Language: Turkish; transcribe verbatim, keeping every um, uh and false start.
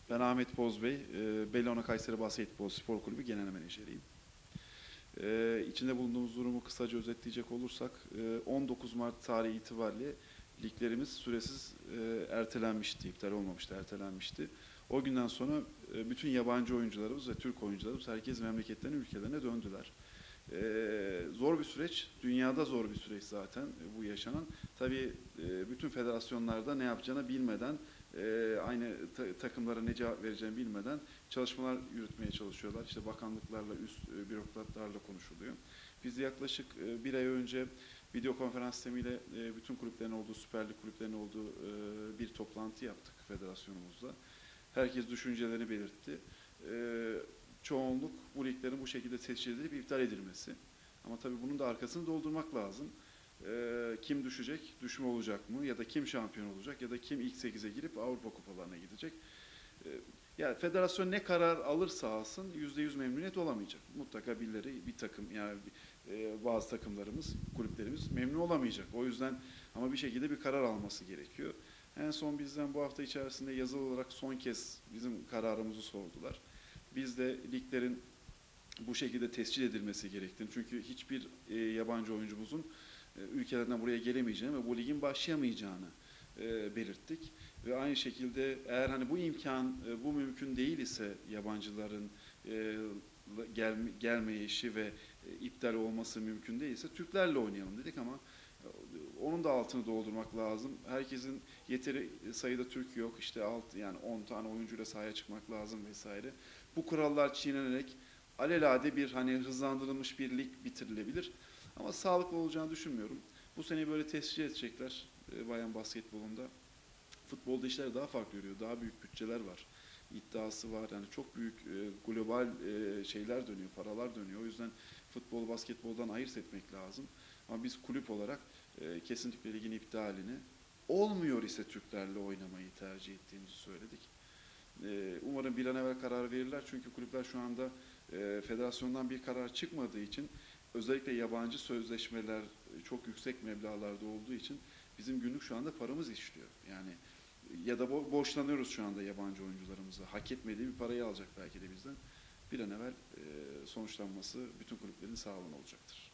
Ben Ahmet Bozbey, e, Bellona Kayseri Basketbol Spor Kulübü Genel Menajeriyim. E, içinde bulunduğumuz durumu kısaca özetleyecek olursak, e, on dokuz Mart tarihi itibariyle liglerimiz süresiz e, ertelenmişti, iptal olmamıştı, ertelenmişti. O günden sonra e, bütün yabancı oyuncularımız ve Türk oyuncularımız herkes memleketlerine, ülkelerine döndüler. Ee, zor bir süreç, dünyada zor bir süreç zaten e, bu yaşanan. Tabii e, bütün federasyonlarda ne yapacağını bilmeden, e, aynı ta takımlara ne cevap vereceğini bilmeden çalışmalar yürütmeye çalışıyorlar. İşte bakanlıklarla, üst e, bürokratlarla konuşuluyor. Biz yaklaşık e, bir ay önce video konferans sistemiyle e, bütün kulüplerin olduğu, Süper Lig kulüplerinin olduğu e, bir toplantı yaptık federasyonumuzda. Herkes düşüncelerini belirtti. E, çoğunluk bu liglerin bu şekilde seçici edilip iptal edilmesi. Ama tabii bunun da arkasını doldurmak lazım. Ee, kim düşecek, düşme olacak mı? Ya da kim şampiyon olacak? Ya da kim ilk sekize girip Avrupa kupalarına gidecek? Ee, yani federasyon ne karar alırsa alsın yüzde yüz memnuniyet olamayacak. Mutlaka birileri, bir takım, yani e, bazı takımlarımız, kulüplerimiz memnun olamayacak. O yüzden ama bir şekilde bir karar alması gerekiyor. En son bizden bu hafta içerisinde yazılı olarak son kez bizim kararımızı sordular. Biz de liglerin bu şekilde tescil edilmesi gerektiğini, çünkü hiçbir e, yabancı oyuncumuzun e, ülkelerden buraya gelemeyeceğini ve bu ligin başlayamayacağını e, belirttik. Ve aynı şekilde eğer hani bu imkan, e, bu mümkün değil ise yabancıların e, gel, gelmeyişi ve e, iptal olması mümkün değilse Türklerle oynayalım dedik ama onun da altını doldurmak lazım. Herkesin yeteri sayıda Türk yok. İşte alt, yani on tane oyuncuyla sahaya çıkmak lazım vesaire. Bu kurallar çiğnenerek alelade bir hani hızlandırılmış bir lig bitirilebilir. Ama sağlıklı olacağını düşünmüyorum. Bu sene böyle tescil edecekler e, bayan basketbolunda. Futbolda işler daha farklı yürüyor. Daha büyük bütçeler var. İddiası var. Yani çok büyük e, global e, şeyler dönüyor, paralar dönüyor. O yüzden futbol basketboldan ayırt etmek lazım. Ama biz kulüp olarak e, kesinlikle ligin iptalini, olmuyor ise Türklerle oynamayı tercih ettiğimizi söyledik. E, umarım bir an evvel karar verirler. Çünkü kulüpler şu anda e, federasyondan bir karar çıkmadığı için, özellikle yabancı sözleşmeler çok yüksek meblağlarda olduğu için bizim günlük şu anda paramız işliyor. Yani ya da bo borçlanıyoruz şu anda yabancı oyuncularımıza. Hak etmediği bir parayı alacak belki de bizden. Bir an evvel e, sonuçlanması bütün kulüplerin sağlığına olacaktır.